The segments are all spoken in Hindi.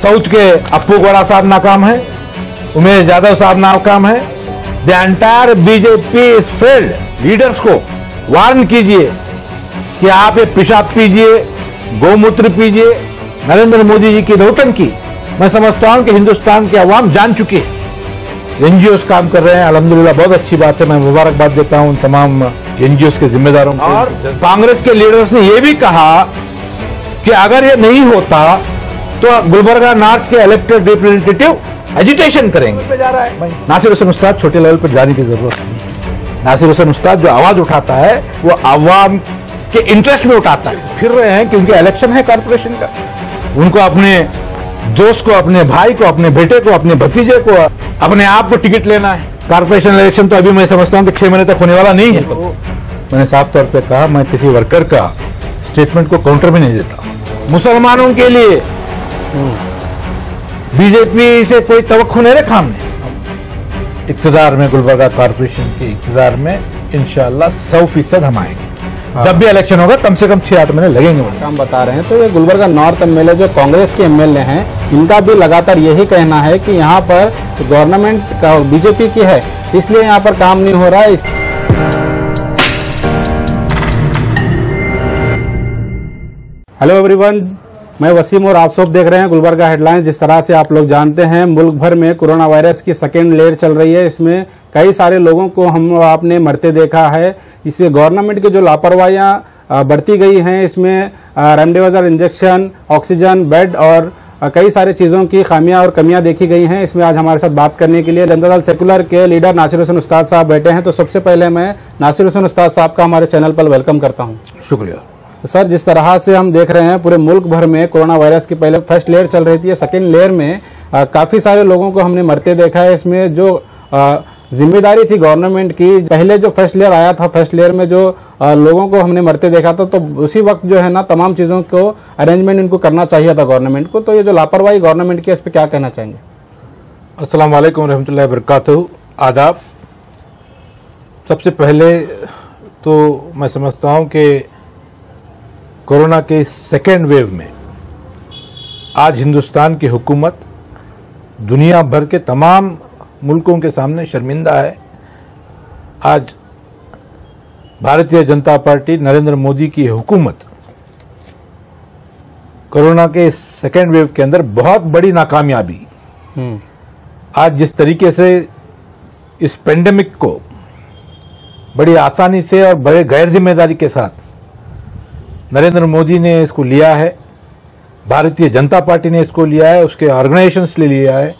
साउथ के अप्पू गोड़ा साहब नाकाम है, उमेश यादव साहब नाकाम है। The entire BJP is failed. Leaders को वार्न कीजिए कि आप ये पेशाब पीजिए, गौमूत्र पीजिए। नरेंद्र मोदी जी की नौटंकी मैं समझता हूं कि हिंदुस्तान की आवाम जान चुकी है। एनजीओ काम कर रहे हैं, अल्हम्दुलिल्लाह, बहुत अच्छी बात है। मैं मुबारकबाद देता हूं तमाम एनजीओ के जिम्मेदारों को। और कांग्रेस के लीडर्स ने यह भी कहा कि अगर ये नहीं होता तो गुलबर्गा नॉर्थ के इलेक्टेड रिप्रेजेंटेटिव एजिटेशन करेंगे। नासिर हुसैन उस्ताद छोटे लेवल पर जाने की जरूरत नहीं। नासिर हुसैन उस्ताद जो आवाज उठाता है वो आवाम के इंटरेस्ट में उठाता है। फिर रहे हैं क्योंकि इलेक्शन है कॉर्पोरेशन का, उनको अपने दोस्त को, अपने भाई को, अपने बेटे को, अपने भतीजे को, अपने आप को टिकट लेना है। कॉर्पोरेशन इलेक्शन तो अभी मैं समझता हूं कि 6 महीने तक होने वाला नहीं है। तो मैंने साफ तौर पे कहा, मैं किसी वर्कर का स्टेटमेंट को काउंटर भी नहीं देता। मुसलमानों के लिए बीजेपी से कोई तवक्को नहीं रखा हमने। इक्तदार में, गुलबर्गा कॉर्पोरेशन के इक्तदार में इंशाअल्लाह 100% हम आएंगे। जब भी इलेक्शन होगा कम से कम 6-8 महीने लगेंगे। काम बता रहे हैं तो ये गुलबर्गा नॉर्थ एमएलए जो कांग्रेस के एमएलए हैं, इनका भी लगातार यही कहना है कि यहाँ पर गवर्नमेंट का बीजेपी की है, इसलिए यहाँ पर काम नहीं हो रहा है। हेलो एवरीवन, मैं वसीम और आप सब देख रहे हैं गुलबर्गा हेडलाइंस। जिस तरह से आप लोग जानते हैं, मुल्क भर में कोरोना वायरस की सेकेंड लेयर चल रही है। इसमें कई सारे लोगों को हम आपने मरते देखा है। इससे गवर्नमेंट की जो लापरवाहियां बढ़ती गई हैं, इसमें रेमडेसिविर इंजेक्शन, ऑक्सीजन, बेड और कई सारी चीज़ों की खामियां और कमियां देखी गई हैं। इसमें आज हमारे साथ बात करने के लिए जनता दल सेकुलर के लीडर नासिर हुसैन उस्ताद साहब बैठे हैं। तो सबसे पहले मैं नासिर हुसैन उस्ताद साहब का हमारे चैनल पर वेलकम करता हूँ। शुक्रिया सर। जिस तरह से हम देख रहे हैं पूरे मुल्क भर में कोरोना वायरस की पहले फर्स्ट लेयर चल रही थी, सेकेंड लेयर में काफ़ी सारे लोगों को हमने मरते देखा है। इसमें जो जिम्मेदारी थी गवर्नमेंट की, पहले जो फर्स्ट लेयर आया था, फर्स्ट लेयर में जो लोगों को हमने मरते देखा था, तो उसी वक्त जो है ना तमाम चीज़ों को अरेंजमेंट इनको करना चाहिए था गवर्नमेंट को। तो ये जो लापरवाही गवर्नमेंट की, इस पर क्या कहना चाहेंगे? अस्सलाम वालेकुम रहमतुल्लाहि व बरकातहू। आदाब। सबसे पहले तो मैं समझता हूँ कि कोरोना के सेकेंड वेव में आज हिंदुस्तान की हुकूमत दुनिया भर के तमाम मुल्कों के सामने शर्मिंदा है। आज भारतीय जनता पार्टी, नरेंद्र मोदी की हुकूमत कोरोना के सेकेंड वेव के अंदर बहुत बड़ी नाकामयाबी, आज जिस तरीके से इस पेंडेमिक को बड़ी आसानी से और बड़े गैर जिम्मेदारी के साथ नरेंद्र मोदी ने इसको लिया है, भारतीय जनता पार्टी ने इसको लिया है, उसके ऑर्गेनाइजेशंस ने लिया है।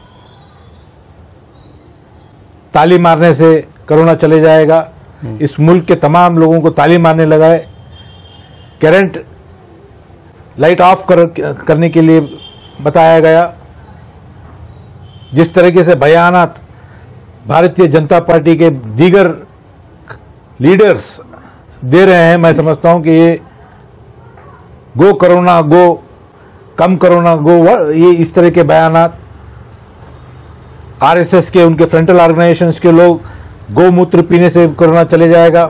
ताली मारने से कोरोना चले जाएगा, इस मुल्क के तमाम लोगों को ताली मारने लगा है। करंट लाइट ऑफ करने के लिए बताया गया। जिस तरीके से बयानात भारतीय जनता पार्टी के दीगर लीडर्स दे रहे हैं, मैं समझता हूं कि ये गो कोरोना गो, कम कोरोना गो, ये इस तरह के बयानात आरएसएस के, उनके फ्रंटल ऑर्गेनाइजेशंस के लोग गोमूत्र पीने से कोरोना चले जाएगा,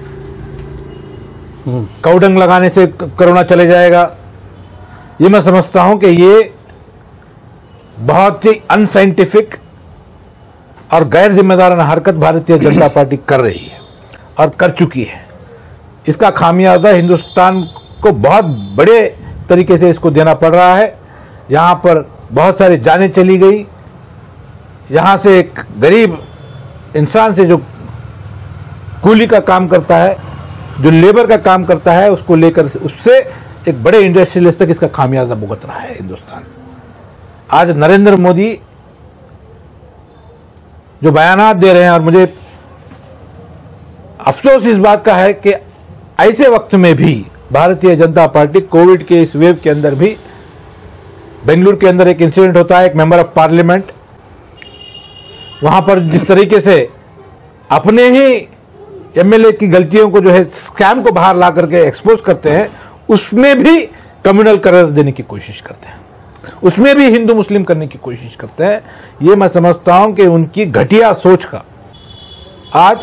काउडंग लगाने से कोरोना चले जाएगा। ये मैं समझता हूं कि ये बहुत ही अनसाइंटिफिक और गैर जिम्मेदाराना हरकत भारतीय जनता पार्टी कर रही है और कर चुकी है। इसका खामियाजा हिंदुस्तान को बहुत बड़े तरीके से इसको देना पड़ रहा है। यहाँ पर बहुत सारी जानें चली गई। यहाँ से एक गरीब इंसान से जो कूली का काम करता है, जो लेबर का काम करता है, उसको लेकर उससे एक बड़े इंडस्ट्रियलिस्ट तक इसका खामियाजा भुगत रहा है हिंदुस्तान। आज नरेंद्र मोदी जो बयानात दे रहे हैं, और मुझे अफसोस इस बात का है कि ऐसे वक्त में भी भारतीय जनता पार्टी कोविड के इस वेव के अंदर भी, बेंगलुरु के अंदर एक इंसिडेंट होता है, एक मेंबर ऑफ पार्लियामेंट वहां पर जिस तरीके से अपने ही एमएलए की गलतियों को जो है स्कैम को बाहर ला करके एक्सपोज करते हैं, उसमें भी कम्युनल करार देने की कोशिश करते हैं, उसमें भी हिंदू मुस्लिम करने की कोशिश करते हैं। ये मैं समझता हूं कि उनकी घटिया सोच का आज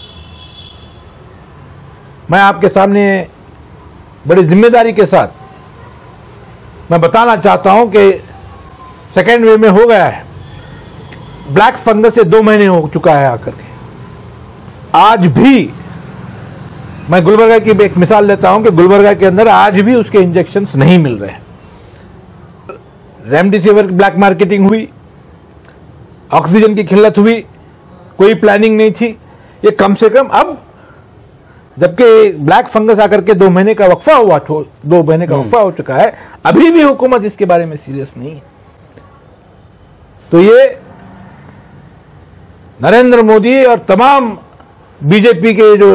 मैं आपके सामने बड़ी जिम्मेदारी के साथ मैं बताना चाहता हूं कि सेकेंड वेव में हो गया है। ब्लैक फंगस से 2 महीने हो चुका है आकर के। आज भी मैं गुलबर्गा की एक मिसाल लेता हूं कि गुलबर्गा के अंदर आज भी उसके इंजेक्शंस नहीं मिल रहे हैं। रेमडेसिविर की ब्लैक मार्केटिंग हुई, ऑक्सीजन की किल्लत हुई, कोई प्लानिंग नहीं थी। ये कम से कम अब जबकि ब्लैक फंगस आकर के 2 महीने का वक्फा हुआ, 2 महीने का वक्फा हो चुका है, अभी भी हुकूमत इसके बारे में सीरियस नहीं है। तो ये नरेंद्र मोदी और तमाम बीजेपी के जो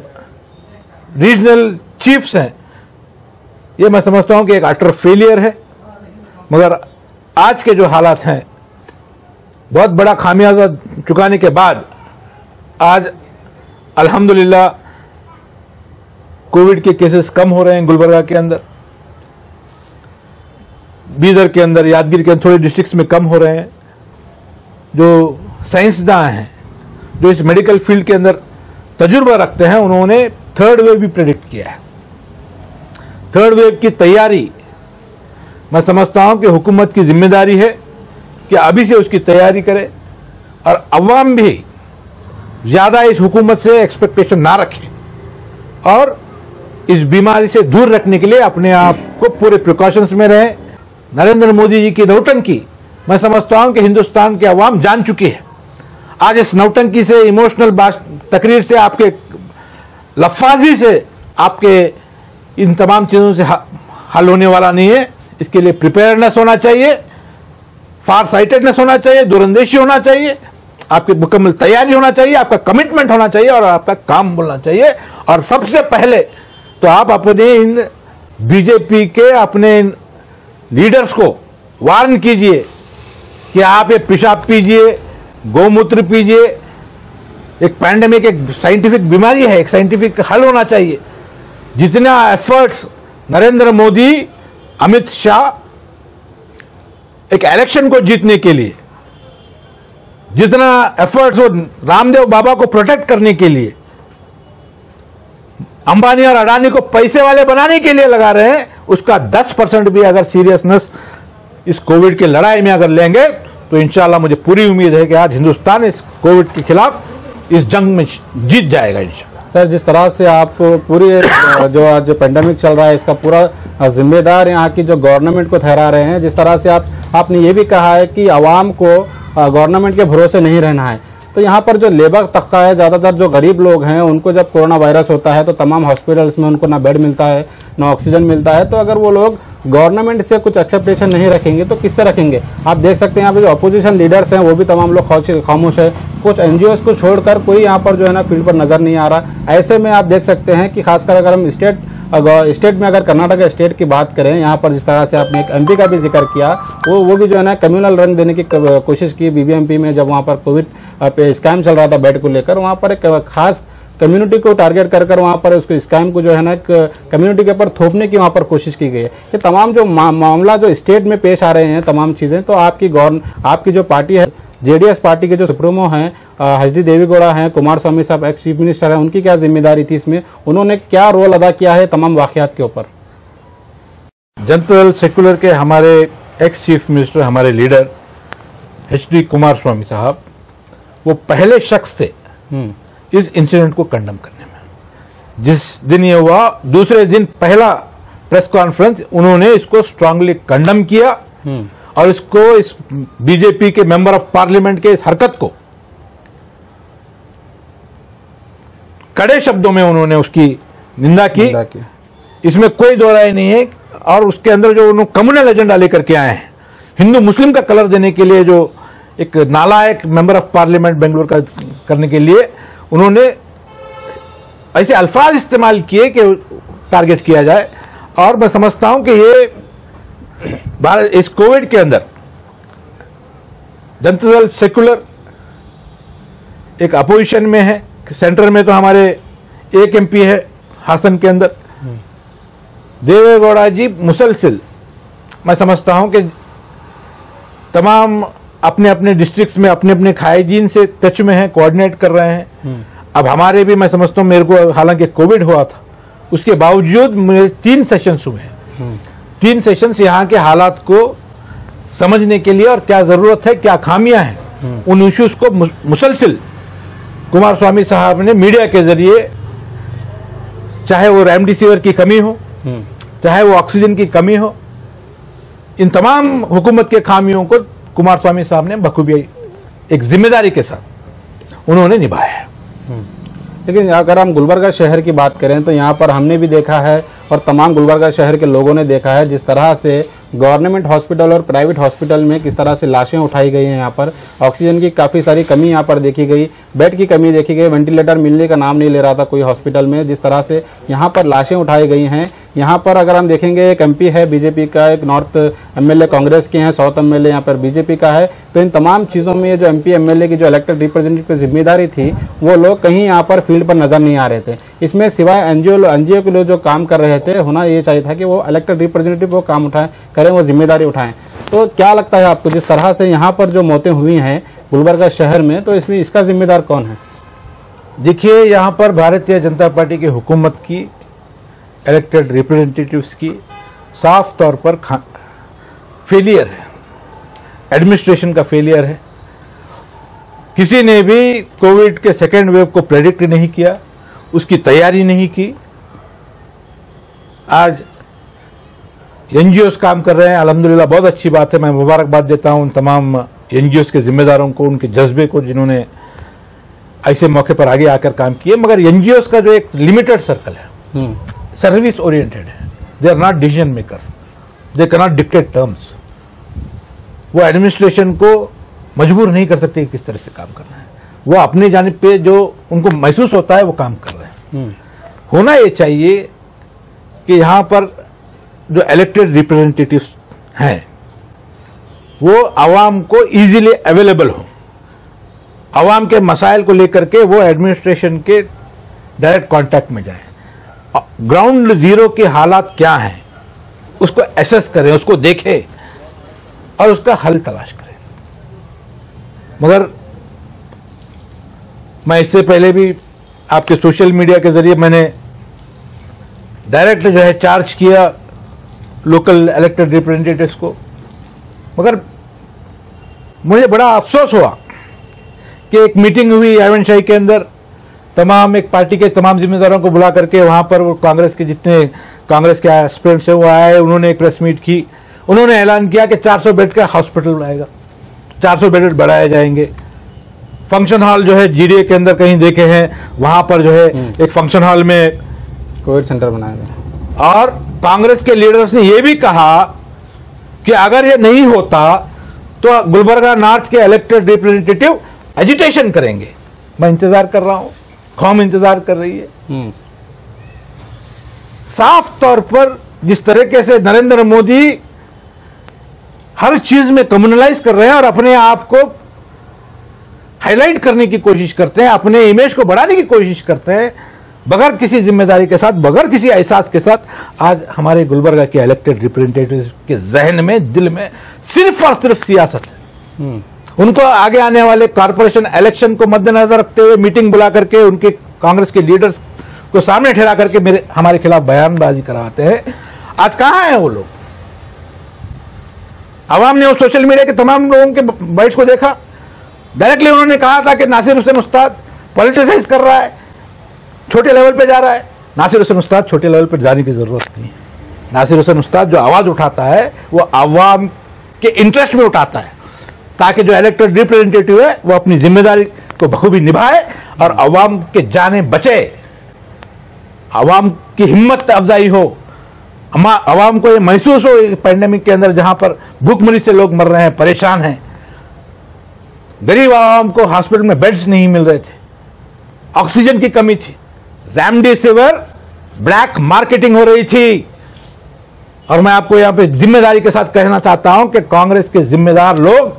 रीजनल चीफ्स हैं, ये मैं समझता हूं कि एक अटर फेलियर है। मगर आज के जो हालात हैं, बहुत बड़ा खामियाजा चुकाने के बाद आज अल्हम्दुलिल्लाह कोविड के केसेस कम हो रहे हैं। गुलबर्गा के अंदर, बीदर के अंदर, यादगीर के अंदर, थोड़े डिस्ट्रिक्ट्स में कम हो रहे हैं। जो साइंसदान हैं, जो इस मेडिकल फील्ड के अंदर तजुर्बा रखते हैं, उन्होंने थर्ड वेव भी प्रेडिक्ट किया है। थर्ड वेव की तैयारी मैं समझता हूं कि हुकूमत की जिम्मेदारी है कि अभी से उसकी तैयारी करे और अवाम भी ज्यादा इस हुकूमत से एक्सपेक्टेशन ना रखे और इस बीमारी से दूर रखने के लिए अपने आप को पूरे प्रिकॉशंस में रहे। नरेंद्र मोदी जी की नौटंकी मैं समझता हूं कि हिंदुस्तान की अवाम जान चुकी है। आज इस नौटंकी से, इमोशनल तकरीर से, आपके लफ्फाजी से आपके इन तमाम चीजों से हल होने वाला नहीं है। इसके लिए प्रिपेयर्डनेस होना चाहिए, फार साइटेडनेस होना चाहिए, दूरंदेशी होना चाहिए, आपकी मुकम्मल तैयारी होना चाहिए, आपका कमिटमेंट होना चाहिए और आपका काम बोलना चाहिए। और सबसे पहले तो आप अपने इन बीजेपी के अपने लीडर्स को वार्न कीजिए कि आप ये पेशाब पीजिए, गौमूत्र पीजिए। एक पैंडेमिक एक साइंटिफिक बीमारी है, एक साइंटिफिक हल होना चाहिए। जितना एफर्ट्स नरेंद्र मोदी, अमित शाह एक इलेक्शन को जीतने के लिए, जितना एफर्ट्स वो रामदेव बाबा को प्रोटेक्ट करने के लिए, अंबानी और अडानी को पैसे वाले बनाने के लिए लगा रहे हैं, उसका 10% भी अगर सीरियसनेस इस कोविड की लड़ाई में अगर लेंगे तो इंशाल्लाह मुझे पूरी उम्मीद है कि आज हिंदुस्तान इस कोविड के खिलाफ इस जंग में जीत जाएगा इंशाल्लाह। सर, जिस तरह से आप पूरी जो आज पेंडेमिक चल रहा है इसका पूरा जिम्मेदार यहाँ की जो गवर्नमेंट को ठहरा रहे हैं, जिस तरह से आपने ये भी कहा है कि आवाम को गवर्नमेंट के भरोसे नहीं रहना है, तो यहाँ पर जो लेबर तबका है, ज़्यादातर जो गरीब लोग हैं, उनको जब कोरोना वायरस होता है तो तमाम हॉस्पिटल्स में उनको ना बेड मिलता है, ना ऑक्सीजन मिलता है। तो अगर वो लोग गवर्नमेंट से कुछ एक्सेप्टेशन नहीं रखेंगे तो किससे रखेंगे? आप देख सकते हैं यहाँ पे जो अपोजिशन लीडर्स हैं वो भी तमाम लोग खामोश है। कुछ एनजीओज को छोड़कर कोई यहाँ पर जो है ना फील्ड पर नजर नहीं आ रहा। ऐसे में आप देख सकते हैं कि खासकर अगर हम स्टेट में अगर कर्नाटक स्टेट की बात करें, यहाँ पर जिस तरह से आपने एक एमपी का भी जिक्र किया, वो भी जो है ना कम्युनल रन देने की कोशिश की बीबीएमपी में। जब वहाँ पर कोविड पे स्कैम चल रहा था बेड को लेकर, वहाँ पर एक खास कम्युनिटी को टारगेट कर वहाँ पर उसको स्कैम को जो है ना कम्युनिटी के ऊपर थोपने की वहाँ पर कोशिश की गई है। ये तमाम जो मामला जो स्टेट में पेश आ रहे हैं तमाम चीजें, तो आपकी जो पार्टी है जेडीएस पार्टी के जो सुप्रीमो हैं हजदी देवीगौड़ा हैं, कुमार स्वामी साहब एक्स चीफ मिनिस्टर हैं, उनकी क्या जिम्मेदारी थी इसमें? उन्होंने क्या रोल अदा किया है तमाम वाकयात के ऊपर? जनता दल सेक्युलर के हमारे एक्स चीफ मिनिस्टर, हमारे लीडर एचडी कुमार स्वामी साहब, वो पहले शख्स थे इस इंसिडेंट को कंडम करने में। जिस दिन ये हुआ, दूसरे दिन पहला प्रेस कॉन्फ्रेंस उन्होंने इसको स्ट्रांगली कंडम किया और इसको इस बीजेपी के मेंबर ऑफ पार्लियामेंट के इस हरकत को कड़े शब्दों में उन्होंने उसकी निंदा की। इसमें कोई दो राय नहीं है। और उसके अंदर जो उन्होंने कम्युनल एजेंडा लेकर के आए हैं, हिंदू मुस्लिम का कलर देने के लिए, जो एक नालायक मेंबर ऑफ पार्लियामेंट बेंगलुरु का करने के लिए उन्होंने ऐसे अल्फाज इस्तेमाल किए कि टारगेट किया जाए। और मैं समझता हूं कि ये भारत इस कोविड के अंदर जनता दल सेक्युलर एक अपोजिशन में है। सेंटर में तो हमारे एक एमपी है हासन के अंदर, देवेगौड़ा जी मुसलसिल मैं समझता हूं कि तमाम अपने अपने डिस्ट्रिक्ट्स में अपने अपने हाइजीन से टच में हैं, कोऑर्डिनेट कर रहे हैं। अब हमारे भी मैं समझता हूं, मेरे को हालांकि कोविड हुआ था, उसके बावजूद मेरे 3 सेशंस हुए हैं। 3 सेशंस यहाँ के हालात को समझने के लिए और क्या जरूरत है, क्या खामियां हैं, उन इश्यूज को मुसलसिल कुमारस्वामी साहब ने मीडिया के जरिए, चाहे वो रेमडेसिविर की कमी हो, चाहे वो ऑक्सीजन की कमी हो, इन तमाम हुकूमत के खामियों को कुमारस्वामी साहब ने बखूबी एक जिम्मेदारी के साथ उन्होंने निभाया है। लेकिन अगर हम गुलबर्गा शहर की बात करें तो यहाँ पर हमने भी देखा है और तमाम गुलबर्गा शहर के लोगों ने देखा है जिस तरह से गवर्नमेंट हॉस्पिटल और प्राइवेट हॉस्पिटल में किस तरह से लाशें उठाई गई हैं। यहाँ पर ऑक्सीजन की काफ़ी सारी कमी यहाँ पर देखी गई, बेड की कमी देखी गई, वेंटिलेटर मिलने का नाम नहीं ले रहा था कोई हॉस्पिटल में। जिस तरह से यहाँ पर लाशें उठाई गई हैं, यहाँ पर अगर हम देखेंगे एक MP है बीजेपी का, एक नॉर्थ MLA कांग्रेस के हैं, साउथ MLA यहाँ पर बीजेपी का है। तो इन तमाम चीज़ों में ये जो MP MLA की जो इलेक्टेड रिप्रेजेंटेटिव की जिम्मेदारी थी, वो लोग कहीं यहाँ पर फील्ड पर नजर नहीं आ रहे थे। इसमें सिवाय NGO के लोग जो काम कर रहे थे, होना ये चाहिए था कि वो इलेक्टेड रिप्रेजेंटेटिव वो काम उठाएं, करें, वो जिम्मेदारी उठाएं। तो क्या लगता है आपको जिस तरह से यहाँ पर जो मौतें हुई हैं गुलबर्गा शहर में, तो इसमें इसका जिम्मेदार कौन है? देखिए, यहाँ पर भारतीय जनता पार्टी की हुकूमत की इलेक्टेड रिप्रेजेंटेटिव्स की साफ तौर पर फेलियर है, एडमिनिस्ट्रेशन का फेलियर है। किसी ने भी कोविड के सेकेंड वेव को प्रेडिक्ट नहीं किया, उसकी तैयारी नहीं की। आज NGOs काम कर रहे हैं, अल्हम्दुलिल्लाह, बहुत अच्छी बात है। मैं मुबारकबाद देता हूं उन तमाम NGOs के जिम्मेदारों को, उनके जज्बे को, जिन्होंने ऐसे मौके पर आगे आकर काम किए। मगर NGOs का जो एक लिमिटेड सर्कल है, सर्विस ओरिएंटेड है, they are not decision maker, they can not dictate terms. वो एडमिनिस्ट्रेशन को मजबूर नहीं कर सकते किस तरह से काम करना है। वो अपनी जानिब पे जो उनको महसूस होता है वो काम कर रहे हैं। होना ये चाहिए कि यहां पर जो इलेक्टेड रिप्रेजेंटेटिव्स हैं वो आवाम को इजीली अवेलेबल हो, आवाम के मसाइल को लेकर के वो एडमिनिस्ट्रेशन के डायरेक्ट कांटेक्ट में जाएं, ग्राउंड जीरो के हालात क्या हैं उसको एसेस करें, उसको देखें और उसका हल तलाश करें। मगर मैं इससे पहले भी आपके सोशल मीडिया के जरिए मैंने डायरेक्ट जो है चार्ज किया लोकल इलेक्टेड रिप्रेजेंटेटिव्स को, मगर मुझे बड़ा अफसोस हुआ कि एक मीटिंग हुई आयवनशाही के अंदर, तमाम एक पार्टी के तमाम जिम्मेदारों को बुला करके वहां पर वो कांग्रेस के जितने कांग्रेस के एस्पिरेंट्स हैं वो आए, उन्होंने एक प्रेस मीट की, उन्होंने ऐलान किया कि 400 बेड का हॉस्पिटल आएगा, 400 बेड बढ़ाए जाएंगे। फंक्शन हॉल जो है GDA के अंदर कहीं देखे हैं, वहां पर जो है एक फंक्शन हॉल में कोविड सेंटर बनाया गया। और कांग्रेस के लीडर्स ने यह भी कहा कि अगर ये नहीं होता तो गुलबर्गा नॉर्थ के इलेक्टेड रिप्रेजेंटेटिव एजिटेशन करेंगे। मैं इंतजार कर रहा हूं, कौम इंतजार कर रही है। साफ तौर पर जिस तरीके से नरेंद्र मोदी हर चीज में कम्युनलाइज कर रहे हैं और अपने आप को हाईलाइट करने की कोशिश करते हैं, अपने इमेज को बढ़ाने की कोशिश करते हैं, बगैर किसी जिम्मेदारी के साथ, बगैर किसी एहसास के साथ, आज हमारे गुलबर्गा के इलेक्टेड रिप्रेजेंटेटिव्स के जहन में, दिल में सिर्फ और सिर्फ सियासत है। उनको आगे आने वाले कॉर्पोरेशन इलेक्शन को मद्देनजर रखते हुए मीटिंग बुला करके उनके कांग्रेस के लीडर्स को सामने ठहरा करके हमारे खिलाफ बयानबाजी करवाते हैं। आज कहां है वो लोग? आवाम ने उस सोशल मीडिया के तमाम लोगों के बाइट्स को देखा। डायरेक्टली उन्होंने कहा था कि नासिर हुसैन उस्ताद पॉलिटिसाइज कर रहा है, छोटे लेवल पे जा रहा है। नासिर हुसैन उस्ताद छोटे लेवल पे जाने की जरूरत नहीं है। नासिर हुसैन उस्ताद जो आवाज उठाता है वो आवाम के इंटरेस्ट में उठाता है, ताकि जो इलेक्टेड रिप्रेजेंटेटिव है वो अपनी जिम्मेदारी को बखूबी निभाए और आवाम के जाने बचे, आवाम की हिम्मत अफजाई हो, आवाम को ये महसूस हो पैंडेमिक के अंदर जहां पर भूखमरी से लोग मर रहे हैं, परेशान हैं, गरीब आवाम को हॉस्पिटल में बेड्स नहीं मिल रहे थे, ऑक्सीजन की कमी थी, रेमडेसिविर ब्लैक मार्केटिंग हो रही थी। और मैं आपको यहां पे जिम्मेदारी के साथ कहना चाहता हूं कि कांग्रेस के जिम्मेदार लोग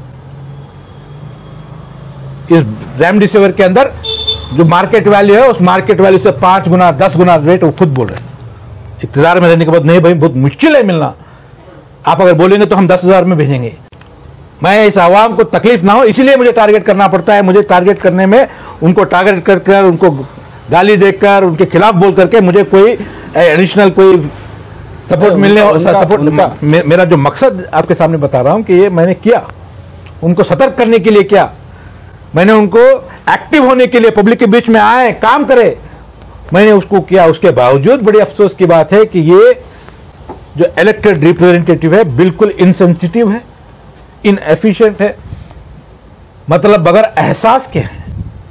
इस रेमडेसिविर के अंदर जो मार्केट वैल्यू है उस मार्केट वैल्यू से 5 गुना 10 गुना रेट वो खुद बोल रहे हैं। इक्तदार में रहने के बाद नहीं भाई बहुत मुश्किल है मिलना, आप अगर बोलेंगे तो हम 10,000 में भेजेंगे। मैं इस आवाम को तकलीफ ना हो इसलिए मुझे टारगेट करना पड़ता है। मुझे टारगेट करने में उनको टारगेट कर उनको गाली देकर उनके खिलाफ बोल करके मुझे कोई एडिशनल कोई सपोर्ट मिलने सपोर्ट मेरा जो मकसद आपके सामने बता रहा हूं कि ये मैंने किया, उनको सतर्क करने के लिए किया, मैंने उनको एक्टिव होने के लिए पब्लिक के बीच में आए, काम करे, मैंने उसको किया। उसके बावजूद बड़ी अफसोस की बात है कि ये जो इलेक्टेड रिप्रेजेंटेटिव है बिल्कुल इनसेंसिटिव है, इनएफिशिएंट है, मतलब बगैर एहसास के हैं।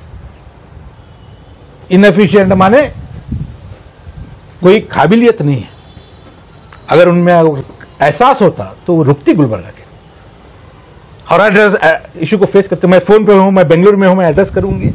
इनएफिशिएंट माने कोई काबिलियत नहीं है। अगर उनमें एहसास होता तो वो रुकती गुलबर्गा के। और एड्रेस इशू को फेस करते, मैं फोन पे हूं, मैं बेंगलुरु में हूं, मैं एड्रेस करूंगी।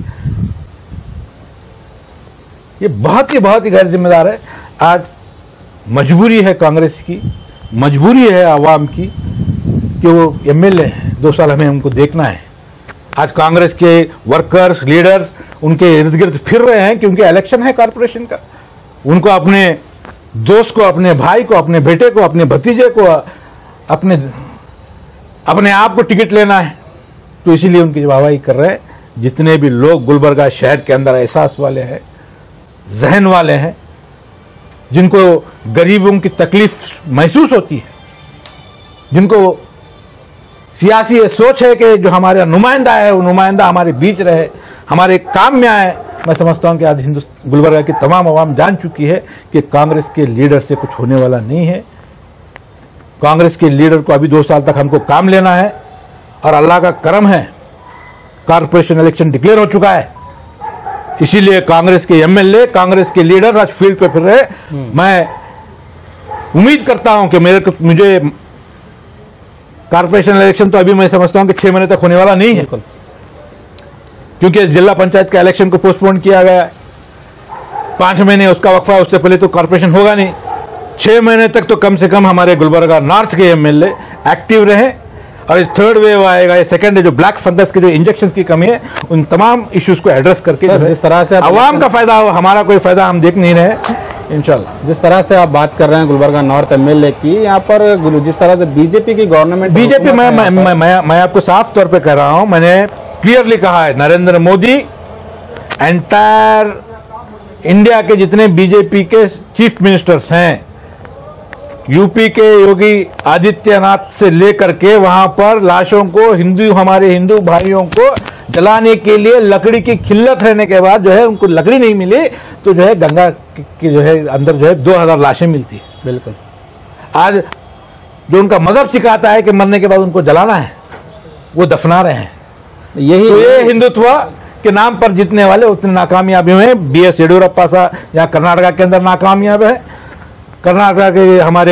ये बहुत ही गैर जिम्मेदार है। आज मजबूरी है कांग्रेस की, मजबूरी है आवाम की कि वो एमएलए हैं, 2 साल हमें उनको देखना है। आज कांग्रेस के वर्कर्स, लीडर्स उनके इर्द गिर्द फिर रहे हैं क्योंकि इलेक्शन है कॉर्पोरेशन का। उनको अपने दोस्त को, अपने भाई को, अपने बेटे को, अपने भतीजे को, अपने आप को टिकट लेना है, तो इसीलिए उनकी वाहवाही कर रहे हैं। जितने भी लोग गुलबर्गा शहर के अंदर एहसास वाले हैं, जहन वाले हैं, जिनको गरीबों की तकलीफ महसूस होती है, जिनको सियासी ये सोच है कि जो हमारा नुमाइंदा है वो नुमाइंदा हमारे बीच रहे, हमारे काम में आए, मैं समझता हूं कि आज गुलबर्गा की तमाम आवाम जान चुकी है कि कांग्रेस के लीडर से कुछ होने वाला नहीं है। कांग्रेस के लीडर को अभी 2 साल तक हमको काम लेना है, और अल्लाह का करम है कॉर्पोरेशन इलेक्शन डिक्लेयर हो चुका है। इसीलिए कांग्रेस के एमएलए, कांग्रेस के लीडर आज फील्ड पे फिर रहे। मैं उम्मीद करता हूं कि मुझे कॉर्पोरेशन इलेक्शन तो अभी मैं समझता हूं कि 6 महीने तक होने वाला नहीं है, क्योंकि जिला पंचायत का इलेक्शन को पोस्टपोन किया गया है। 5 महीने उसका वक्फा, उससे पहले तो कॉर्पोरेशन होगा नहीं। 6 महीने तक तो कम से कम हमारे गुलबर्गा नॉर्थ के एमएलए एक्टिव रहे। और थर्ड वेव आएगा, ये सेकंड है, जो ब्लैक फंगस के जो इंजेक्शन की कमी है, उन तमाम इश्यूज को एड्रेस करके जिस तरह से आवाम का फायदा हो, हमारा कोई फायदा हम देख नहीं रहे इंशाल्लाह। जिस तरह से आप बात कर रहे हैं गुलबर्गा नॉर्थ एमएलए की, यहाँ पर जिस तरह से बीजेपी की गवर्नमेंट, बीजेपी मैं आपको साफ तौर पे कह रहा हूं, मैंने क्लियरली कहा है, नरेंद्र मोदी एंटायर इंडिया के जितने बीजेपी के चीफ मिनिस्टर्स हैं, यूपी के योगी आदित्यनाथ से लेकर के वहां पर लाशों को हमारे हिंदू भाइयों को जलाने के लिए लकड़ी की किल्लत रहने के बाद जो है उनको लकड़ी नहीं मिली, तो जो है गंगा के जो है अंदर जो है 2000 लाशें मिलती है। बिल्कुल। आज जो उनका मजहब सिखाता है कि मरने के बाद उनको जलाना है, वो दफना रहे हैं। यही तो ये हिंदुत्व के नाम पर जीतने वाले उतने नाकामयाब हुए। बीएस येडियुरप्पा साहब यहाँ कर्नाटका के अंदर नाकामयाब है, कर्नाटका के हमारे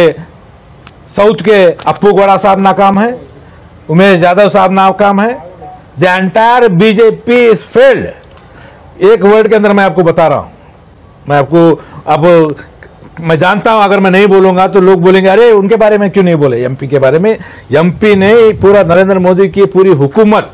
साउथ के अप्पू गौड़ा साहब नाकाम है, उमेश यादव साहब नाकाम है। The entire BJP is failed. एक वर्ड के अंदर मैं आपको बता रहा हूं, मैं आपको अब मैं जानता हूं अगर मैं नहीं बोलूंगा तो लोग बोलेंगे अरे उनके बारे में क्यों नहीं बोले, एमपी के बारे में। एमपी ने पूरा नरेंद्र मोदी की पूरी हुकूमत,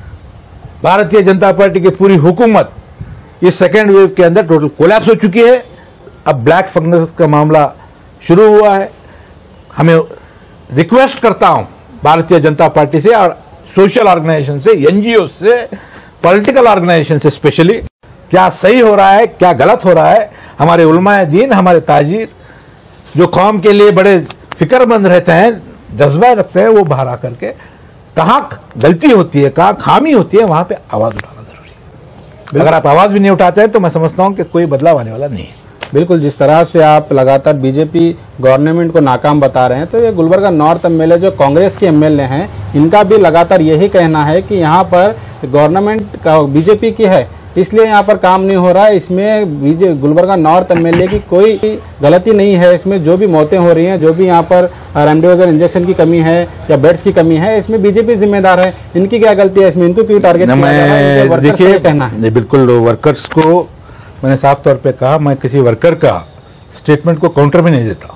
भारतीय जनता पार्टी की पूरी हुकूमत इस सेकेंड वेव के अंदर टोटल कोलैप्स हो चुकी है। अब ब्लैक फंगस का मामला शुरू हुआ है। हमें रिक्वेस्ट करता हूं भारतीय जनता पार्टी से और सोशल ऑर्गेनाइजेशन से, एनजीओ से, पॉलिटिकल ऑर्गेनाइजेशन से स्पेशली, क्या सही हो रहा है, क्या गलत हो रहा है। हमारे उलमाए दीन, हमारे ताजीर जो कौम के लिए बड़े फिक्रमंद रहते हैं, जज्बा रखते हैं, वो बाहर आकर के कहाँ गलती होती है, कहाँ खामी होती है, वहां पे आवाज उठाना जरूरी है। अगर आप आवाज भी नहीं उठाते हैं तो मैं समझता हूं कि कोई बदलाव आने वाला नहीं है। बिल्कुल, जिस तरह से आप लगातार बीजेपी गवर्नमेंट को नाकाम बता रहे हैं, तो ये गुलबर्गा नॉर्थ एमएलए जो कांग्रेस के एमएलए हैं, इनका भी लगातार यही कहना है कि यहाँ पर गवर्नमेंट का बीजेपी की है, इसलिए यहाँ पर काम नहीं हो रहा है। इसमें गुलबर्गा नॉर्थ एमएलए की कोई गलती नहीं है। इसमें जो भी मौतें हो रही हैं, जो भी यहाँ पर रेमडेसिविर इंजेक्शन की कमी है या बेड्स की कमी है, इसमें बीजेपी जिम्मेदार है। इनकी क्या गलती है इसमें, इनको क्यों टारगेट किया जा रहा है? देखिए, कहना है बिल्कुल, वर्कर्स को मैंने साफ तौर पे कहा, मैं किसी वर्कर का स्टेटमेंट को काउंटर में नहीं देता।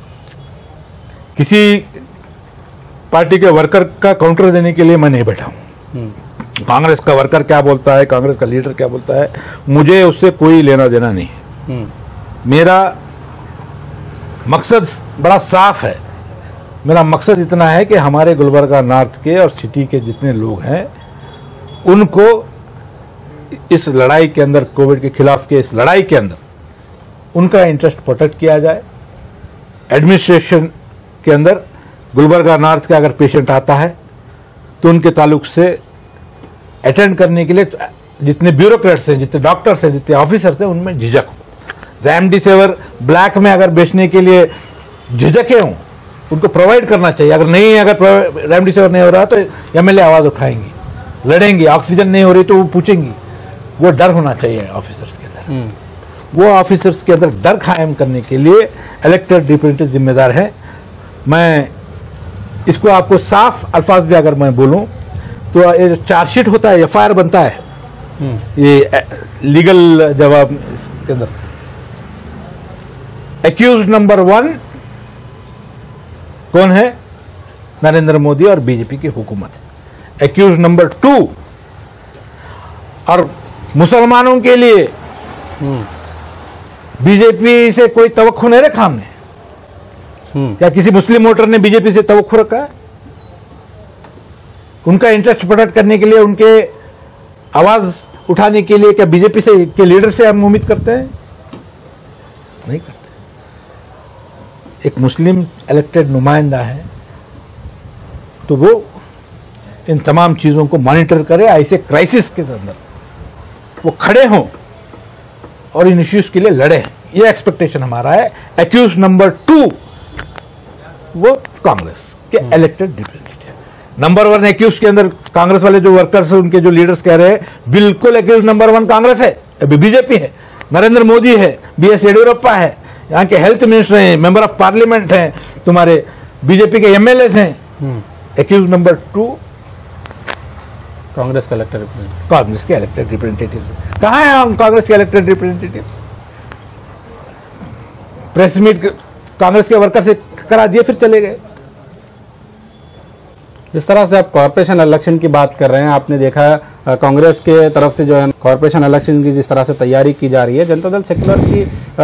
किसी पार्टी के वर्कर का काउंटर देने के लिए मैं नहीं बैठा हूं। कांग्रेस का वर्कर क्या बोलता है, कांग्रेस का लीडर क्या बोलता है, मुझे उससे कोई लेना देना नहीं है। मेरा मकसद बड़ा साफ है। मेरा मकसद इतना है कि हमारे गुलबर्गा नॉर्थ के और सिटी के जितने लोग हैं, उनको इस लड़ाई के अंदर, कोविड के खिलाफ के इस लड़ाई के अंदर उनका इंटरेस्ट प्रोटेक्ट किया जाए। एडमिनिस्ट्रेशन के अंदर गुलबर्गा नॉर्थ का अगर पेशेंट आता है तो उनके ताल्लुक से अटेंड करने के लिए जितने ब्यूरोक्रेट्स हैं, जितने डॉक्टर्स हैं, जितने ऑफिसर्स हैं, उनमें झिझक हो। रेमडेसिविर ब्लैक में अगर बेचने के लिए झिझके हों, उनको प्रोवाइड करना चाहिए। अगर नहीं, अगर रेमडेसिविर नहीं हो रहा तो एमएलए आवाज उठाएंगी, लड़ेंगी। ऑक्सीजन नहीं हो रही तो वो पूछेंगी। वो डर होना चाहिए ऑफिसर्स के अंदर। वो ऑफिसर्स के अंदर डर कायम करने के लिए इलेक्टेड रिप्रेजेंटेटिव जिम्मेदार है। मैं इसको आपको साफ अल्फाज में अगर मैं बोलूं तो ये जो चार्जशीट होता है, एफआईआर बनता है, ये लीगल जवाब के अंदर एक्यूज नंबर 1 कौन है? नरेंद्र मोदी और बीजेपी की हुकूमत है। एक्यूज नंबर 2 और मुसलमानों के लिए बीजेपी से कोई तवक्खु नहीं रखा हमने। क्या किसी मुस्लिम वोटर ने बीजेपी से तवक्खु रखा है? उनका इंटरेस्ट प्रोटेक्ट करने के लिए, उनके आवाज उठाने के लिए क्या बीजेपी से के लीडर से हम उम्मीद करते हैं? नहीं करते। एक मुस्लिम इलेक्टेड नुमाइंदा है तो वो इन तमाम चीजों को मॉनिटर करे। ऐसे क्राइसिस के अंदर वो खड़े हों और इन इश्यूज के लिए लड़े। ये एक्सपेक्टेशन हमारा है। एक्यूज नंबर 2 वो कांग्रेस के इलेक्टेड रिप्रेजेंटेटिव। नंबर 1 एक्यूज के अंदर कांग्रेस वाले जो वर्कर्स, उनके जो लीडर्स कह रहे हैं, बिल्कुल एक्यूज नंबर 1 कांग्रेस है, बीजेपी है, नरेंद्र मोदी है, बीएस येडियुरप्पा है, यहाँ के हेल्थ मिनिस्टर हैं, मेंबर ऑफ पार्लियामेंट हैं, तुम्हारे बीजेपी के एमएलए हैं। एक्यूज नंबर 2 कांग्रेस के इलेक्टेड रिप्रेजेंटेटिव। कहाँ है कांग्रेस के elected representative? Press meet Congress के वर्कर से करा दिए, फिर चले गए। जिस तरह से आप कॉर्पोरेशन इलेक्शन की बात कर रहे हैं, आपने देखा कांग्रेस के तरफ से जो है कॉर्पोरेशन इलेक्शन की जिस तरह से तैयारी की जा रही है, जनता दल सेक्युलर की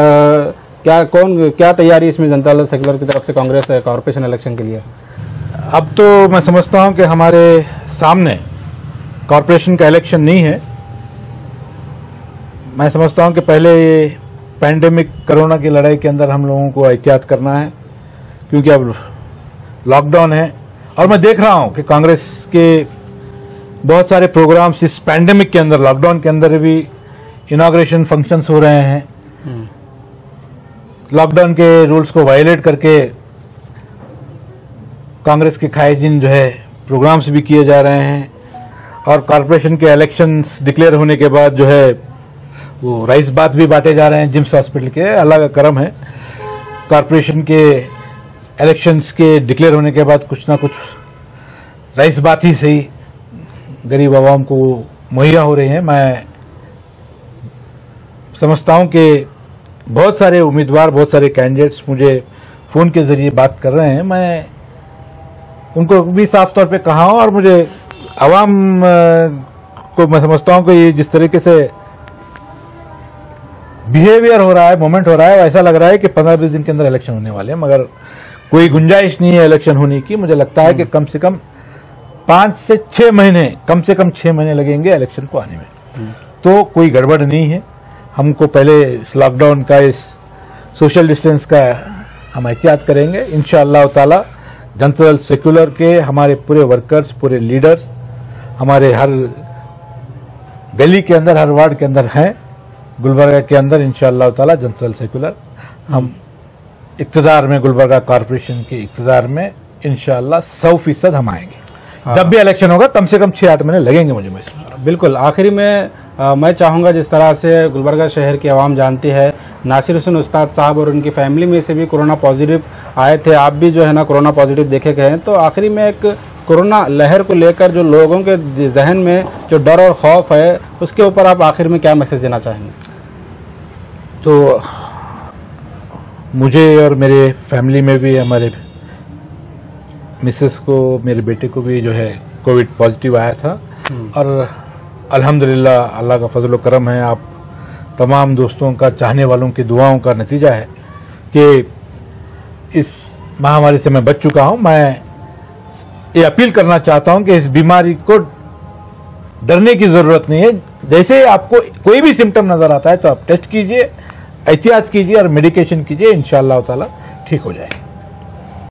क्या तैयारी इसमें जनता दल सेक्युलर की तरफ से कांग्रेस कॉर्पोरेशन इलेक्शन के लिए? अब तो मैं समझता हूं कि हमारे सामने कॉर्पोरेशन का इलेक्शन नहीं है। मैं समझता हूं कि पहले पैंडेमिक कोरोना की लड़ाई के अंदर हम लोगों को एहतियात करना है, क्योंकि अब लॉकडाउन है। और मैं देख रहा हूं कि कांग्रेस के बहुत सारे प्रोग्राम्स इस पैंडेमिक के अंदर, लॉकडाउन के अंदर भी इनॉग्रेशन फंक्शंस हो रहे हैं। लॉकडाउन के रूल्स को वायलेट करके कांग्रेस के खाएजिन जो है प्रोग्राम्स भी किए जा रहे हैं। और कॉर्पोरेशन के इलेक्शंस डिक्लेयर होने के बाद जो है वो राइस बात भी बांटे जा रहे हैं जिम्स हॉस्पिटल के। अल्लाह का करम है, कॉर्पोरेशन के इलेक्शंस के डिक्लेयर होने के बाद कुछ ना कुछ राइस बात ही सही गरीब आवाम को मुहैया हो रही है। मैं समझता हूं कि बहुत सारे उम्मीदवार, बहुत सारे कैंडिडेट्स मुझे फोन के जरिए बात कर रहे हैं। मैं उनको भी साफ तौर पे कहा हूं, और मुझे आवाम को मैं समझता हूं कि ये जिस तरीके से बिहेवियर हो रहा है, मोमेंट हो रहा है, ऐसा लग रहा है कि 15-20 दिन के अंदर इलेक्शन होने वाले हैं, मगर कोई गुंजाइश नहीं है इलेक्शन होने की। मुझे लगता है कि कम से कम 5 से 6 महीने, कम से कम 6 महीने लगेंगे इलेक्शन को आने में। तो कोई गड़बड़ नहीं है। हमको पहले इस लॉकडाउन का, इस सोशल डिस्टेंस का हम एहतियात करेंगे। इंशाअल्लाह ताला जनता दल सेक्युलर के हमारे पूरे वर्कर्स, पूरे लीडर्स हमारे हर गली के अंदर, हर वार्ड के अंदर हैं। गुलबर्गा के अंदर इंशाअल्लाह ताला जनता दल सेक्युलर हम इक्तदार में, गुलबर्गा कॉर्पोरेशन के इक्तदार में इंशाअल्लाह 100% हम आएंगे। जब भी इलेक्शन होगा कम से कम 6-8 महीने लगेंगे मुझे महसूस। बिल्कुल। आखिरी में मैं चाहूंगा, जिस तरह से गुलबर्गा शहर की आवाम जानती है, नासिर हुसैन उस्ताद साहब और उनकी फैमिली में से भी कोरोना पॉजिटिव आए थे, आप भी जो है ना कोरोना पॉजिटिव देखे गए हैं। तो आखिरी में एक कोरोना लहर को लेकर जो लोगों के जहन में जो डर और खौफ है, उसके ऊपर आप आखिर में क्या मैसेज देना चाहेंगे? तो मुझे और मेरे फैमिली में भी, हमारे मिसेस को, मेरे बेटे को भी जो है कोविड पॉजिटिव आया था, और अल्हम्दुलिल्लाह अल्लाह का फजल व करम है, आप तमाम दोस्तों का, चाहने वालों की दुआओं का नतीजा है कि इस महामारी से मैं बच चुका हूं। मैं ये अपील करना चाहता हूं कि इस बीमारी को डरने की जरूरत नहीं है। जैसे आपको कोई भी सिम्टम नजर आता है तो आप टेस्ट कीजिए, एहतियात कीजिए और मेडिकेशन कीजिए। इंशाअल्लाह ताला ठीक हो जाएगी।